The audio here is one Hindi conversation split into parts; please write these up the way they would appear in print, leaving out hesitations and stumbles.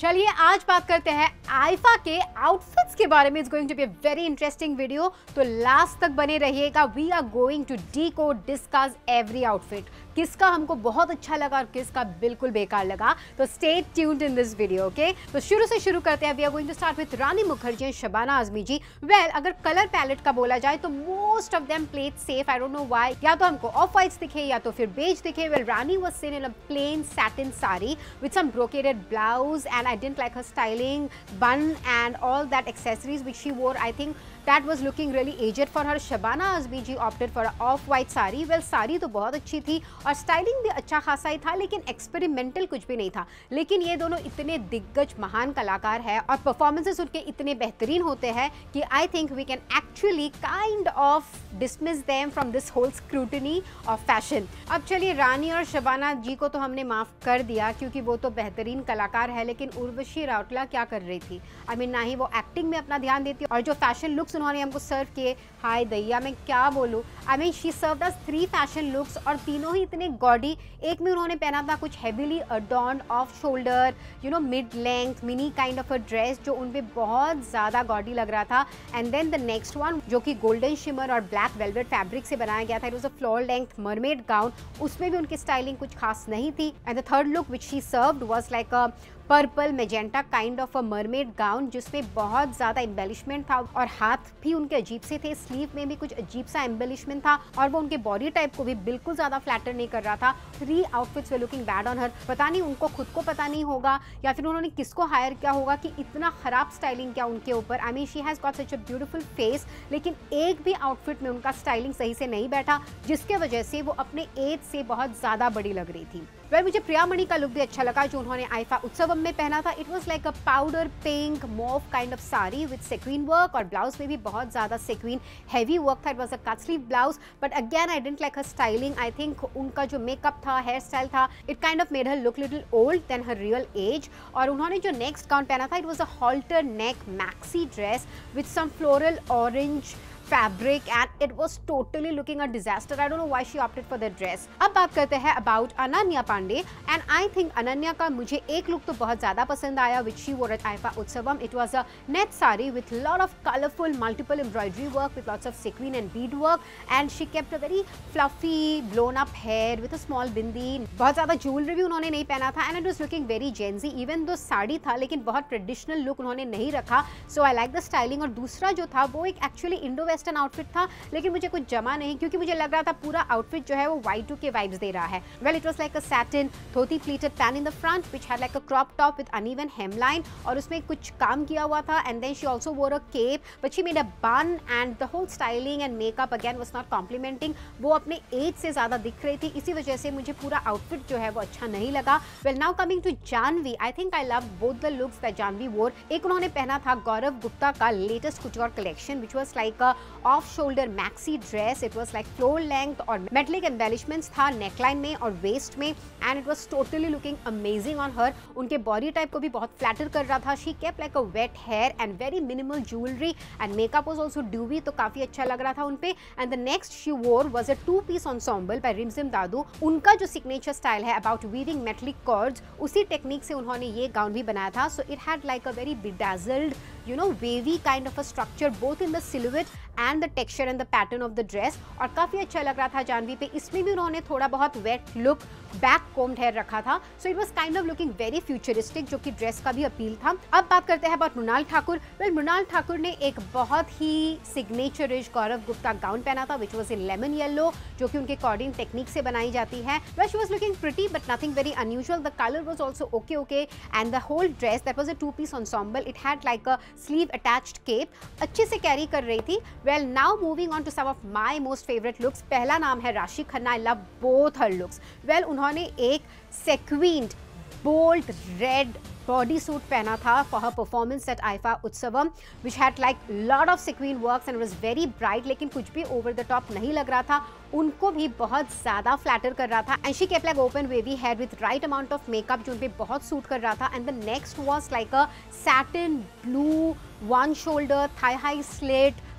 चलिए आज बात करते हैं आईफा के आउटफिट्स के बारे में। It's going to be a very interesting video, तो लास्ट तक बने रहिएगा। We are going to decode discuss every outfit, किसका हमको बहुत अच्छा लगा और किसका बिल्कुल बेकार लगा। तो stay tuned in this video, okay. तो शुरू से शुरू करते हैं। We are going to start with Rani Mukherjee and Shabana Azmi ji. Well, अगर कलर पैलेट का बोला जाए तो most of them played safe. I don't know why, या तो हमको ऑफ वाइट्स दिखे या तो फिर बेज दिखे। Well, Rani was seen in a plain satin sari with some brocaded blouse and I didn't like her styling, bun and all that accessories which she wore. I think that was looking really aged for her. Shabana Azmi ji opted for a off-white sari. Well, sari तो बहुत अच्छी थी और स्टाइलिंग भी अच्छा खासा ही था, लेकिन एक्सपेरिमेंटल कुछ भी नहीं था। लेकिन ये दोनों इतने दिग्गज महान कलाकार हैं और परफॉर्मेंसेस उनके इतने बेहतरीन होते हैं कि I think we can actually kind of dismiss them from this whole scrutiny of fashion. अब चलिए, रानी और शबाना जी को तो हमने माफ़ कर दिया क्योंकि वो तो बेहतरीन कलाकार है, लेकिन उर्वशी रौटेला क्या कर रही थी? आई मीन, ना ही वो एक्टिंग में अपना ध्यान देती और जो फैशन लुक्स उन्होंने हमको सर्व किए, हाय दैया, मैं क्या बोलूँ। I mean, she served us 3 fashion looks और तीनों ही इतने गॉडी। एक में उन्होंने पहना था कुछ heavily adorned off shoulder, you know, mid length mini kind of a dress जो उन पे बहुत ज़्यादा गॉडी लग रहा था। And then the next one जो कि गोल्डन शिमर और ब्लैक वेलवेट फैब्रिक से बनाया गया था, it was a floor length mermaid gown. उसमें भी उनकी स्टाइलिंग कुछ खास नहीं थी। And the third look which she served was like a purple magenta kind of a mermaid gown जिसमें बहुत ज़्यादा एम्बेलिशमेंट था और हाथ भी उनके अजीब से थे। स्लीव में भी कुछ अजीब सा एम्बेलिशमेंट था और वो उनके बॉडी टाइप को भी बिल्कुल ज़्यादा फ्लैटर नहीं कर रहा था। 3 outfits were looking bad on her. पता नहीं उनको खुद को पता नहीं होगा या फिर उन्होंने किसको हायर किया होगा कि इतना ख़राब स्टाइलिंग क्या उनके ऊपर। I mean, she has got such a beautiful face, लेकिन एक भी आउटफिट में उनका स्टाइलिंग सही से नहीं बैठा, जिसके वजह से वो अपने एज से बहुत ज़्यादा बड़ी लग रही थी। वेल, मुझे प्रियामणि का लुक भी अच्छा लगा जो उन्होंने आईफा उत्सवम में पहना था। It was like a powder pink mauve kind of sari with sequin work और ब्लाउज में भी बहुत ज़्यादा सेक्वीन हेवी वर्क था। It was a cut sleeve blouse, but again I didn't like her styling. I think उनका जो मेकअप था, हेयर स्टाइल था, it kind of made her look little old than her real age. और उन्होंने जो नेक्स्ट गाउन पहना था, it was a halter neck maxi dress with some floral orange fabric and it was totally looking a disaster. I don't know why she opted for that dress. अब बात करते हैं about Ananya Pandey and I think Ananya का मुझे एक लुक तो बहुत ज़्यादा पसंद आया which she wore at IIFA Utsavam. It was a net saree with lot of colorful multiple embroidery work with lots of sequin and bead work and she kept a very fluffy blown up hair with a small bindi. बहुत ज़्यादा ज्वेलरी भी उन्होंने नहीं पहना था and it was looking very Gen Z even though sari था, लेकिन बहुत ट्रेडिशनल लुक उन्होंने नहीं रखा. So I like the styling. और दूसरा जो था वो एक एक्चुअली इंडो वेस्टर्न आउटफिट था, लेकिन मुझे कुछ जमा नहीं क्योंकि मुझे लग रहा था पूरा आउटफिट जो है वो Y2 के वाइब्स दे रहा है. Well, it was like a satin dhoti pleated pant in the front which had like a crop top with uneven hemline और उसमें कुछ काम किया हुआ था. And then she also wore a cape but she made a bun and the whole styling and makeup again was not complimenting. वो अपने एज से ज़्यादा दिख रही थी, इसी वजह से मुझे पूरा आउटफिट जो है वो अच्छा नहीं लगा. Well, now coming to Janhvi, I think I love both the looks that Janhvi wore. एक उन्होंने पहना था गौरव गुप्ता का latest couture collection which was like a off shoulder maxi dress. It was like floor length और मेटलिक एम्बेलिशमेंट्स था नेकलाइन में और वेस्ट में and it was totally looking amazing on her. उनके बॉडी टाइप को भी बहुत फ्लैटर कर रहा था. She kept like a wet hair and very minimal jewellery and makeup was also dewy, तो काफी अच्छा लग रहा था उन पे. And the next she wore was a 2-piece ensemble by Rimzim Dadu. उनका जो सिग्नेचर स्टाइल है अबाउट वीविंग मेटलिक कॉर्ड्स, उसी टेक्निक से उन्होंने ये गाउन भी बनाया था. So it had like a very bedazzled, you know, wavy kind of a structure both in the silhouette and the texture and the pattern of the dress. और काफ़ी अच्छा लग रहा था जानवी पे. इसमें भी उन्होंने थोड़ा बहुत wet look back combed hair रखा था. So it was kind of looking very futuristic, जो कि ड्रेस का भी अपील था. अब बात करते हैं अबाउट मृणाल ठाकुर. वेल, मृणाल ठाकुर ने एक बहुत ही सिग्नेचरिश गौरव गुप्ता गाउन पहना था which was in lemon yellow, जो कि उनके अकॉर्डिंग टेक्निक से बनाई जाती है. Well, she was looking pretty but nothing very unusual. The colour was also okay okay and the whole dress that was a 2-piece ensemble. It had like a sleeve attached cape, अच्छे से कैरी कर रही थी. Well, now moving on to some of my most favourite looks. पहला नाम है राशि Khanna. I love both her looks. Well, उन्होंने एक sequinned bold red body suit पहना था for her performance at IIFA Utsavam which had like lot of sequin works and was very bright, लेकिन कुछ भी ओवर द टॉप नहीं लग रहा था. उनको भी बहुत ज़्यादा फ्लैटर कर रहा था. And she kept like open wavy hair with right amount of makeup जो उन पे बहुत सूट कर रहा था. And the next was like a satin blue one shoulder thigh high slit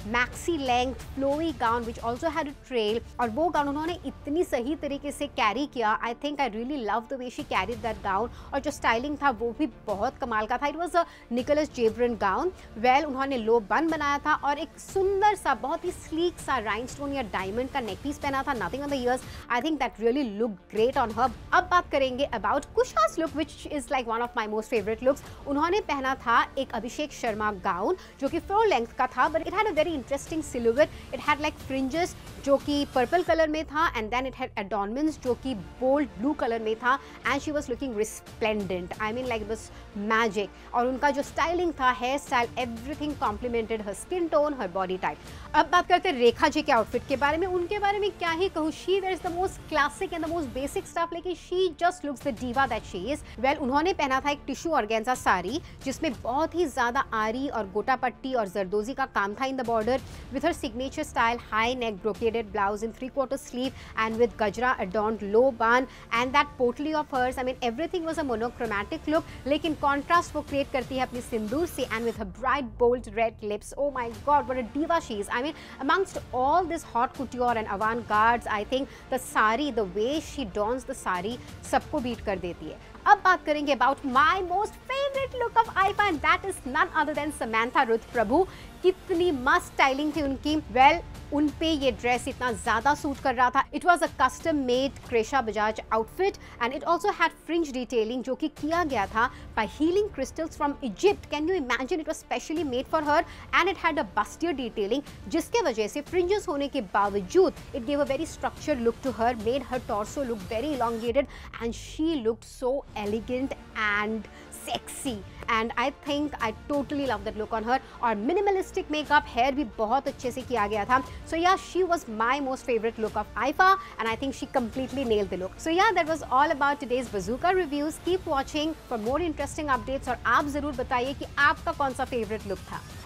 maxi length flowy gown which also had a trail, और वो गाउन उन्होंने इतनी सही तरीके से कैरी किया. I think I really love the way she carried that gown. और जो स्टाइलिंग था वो भी बहुत कमाल का था. It was a Nicolas Jebran gown. Well उन्होंने लो बन बनाया था और एक सुंदर सा बहुत ही स्लीक सा राइनस्टोन या डायमंड का नेक पीस पहना था. Nothing on the ears. I think that really look great on her. अब बात करेंगे about Kusha's look which is like one of my most favourite looks. उन्होंने पहना था एक अभिषेक शर्मा गाउन जो कि फ्लोर लेंथ का था, but it had a very interesting silhouette. It had like fringes जो कि पर्पल कलर में था, and then it had adornments जो कि बोल्ड ब्लू कलर में था, and she was looking resplendent. I mean like बस मैजिक. और उनका जो स्टाइलिंग था, hair style, everything complimented her skin tone, her body type. अब बात करते हैं रेखा जी के आउटफिट के बारे में. उनके बारे में क्या ही कहूँ. She wears the most classic and the most basic stuff, लेकिन she just looks the diva that she is. Well उन्होंने पहना था एक टिश्यू ऑर्गेन्जा साड़ी जिसमें बहुत ही ज्यादा आरी और गोटा पट्टी और जरदोजी का काम था in the border, with her signature style high neck brocaded blouse in 3/4 sleeve and with gajra adorned low bun and that potli of hers. I mean everything was a monochromatic look, लेकिन contrast वो create करती है अपनी सिंदूर से, and with her bright bold red lips. Oh my god, what a diva she is. I mean amongst all this hot couture and avant-gardes, I think the sari, the way she dons the sari सबको बीट कर देती है. अब बात करेंगे about my most favourite look of IIFA, and that is none other than Samantha Ruth Prabhu. कितनी मस्त स्टाइलिंग थी उनकी. वेल उन पे ये ड्रेस इतना ज़्यादा सूट कर रहा था. It was a custom made Kresha Bajaj outfit, and it also had fringe detailing जो कि किया गया था by healing crystals from Egypt. Can you imagine. It was specially made for her, and it had a bustier detailing जिसके वजह से फ्रिंजेस होने के बावजूद it gave a very structured look to her, made her torso look very elongated, and she looked so elegant and sexy, and I think I totally love that look on her. और minimalistic makeup, hair भी बहुत अच्छे से किया गया था. So yeah, she was my most favorite look of Aifa, and I think she completely nailed the look. So yeah, that was all about today's Bazooka reviews. Keep watching for more interesting updates, और आप जरूर बताइए कि आपका कौन सा favorite look था.